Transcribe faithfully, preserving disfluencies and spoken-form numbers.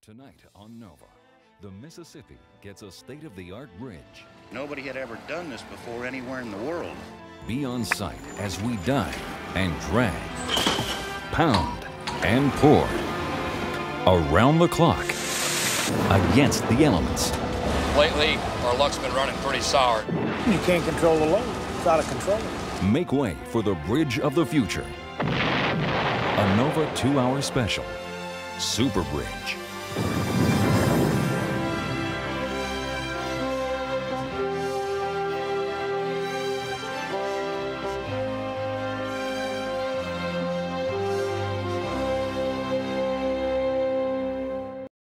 Tonight on Nova, the Mississippi gets a state-of-the-art bridge. Nobody had ever done this before anywhere in the world. Be on site as we dive and drag, pound and pour, around the clock, against the elements. Lately, our luck's been running pretty sour. You can't control the load. It's out of control. Make way for the bridge of the future. A Nova two-hour special, Super Bridge.